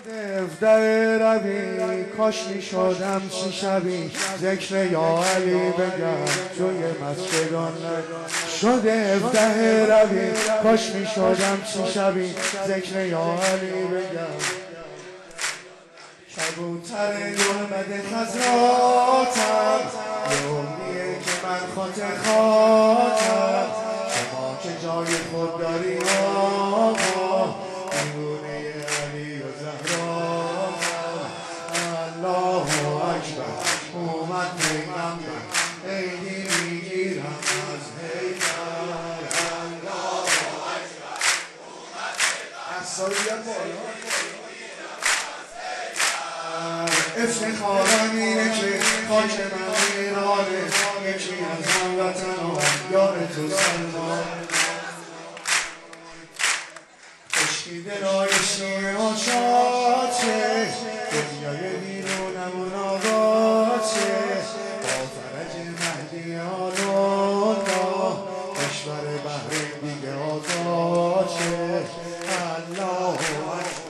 دفتر روی کاش می شدم چی شبی ذکر یا علی بگم جوی مسجدان شده دفتر روی کاش می شدم چی شبی ذکر یا علی بگم کبوتر گلبد خزراتم یومیه که من خاطر خاطر شما که جای خود داری آقا دیوونه علی و زهرا الله اکبر اومد پیغمبر عیدی میگیرم از حیدر الله اکبر اومد پیغمبر افتخارم اینه که خاک من ایرانه یکی از هموطنان یار تو سلمان خشکی دلای شیعه ها شاچه دنیای بیرونمون آقاچه با فرج مهدی آلونا کشور بحرین دیگه آقاچه الله اکبر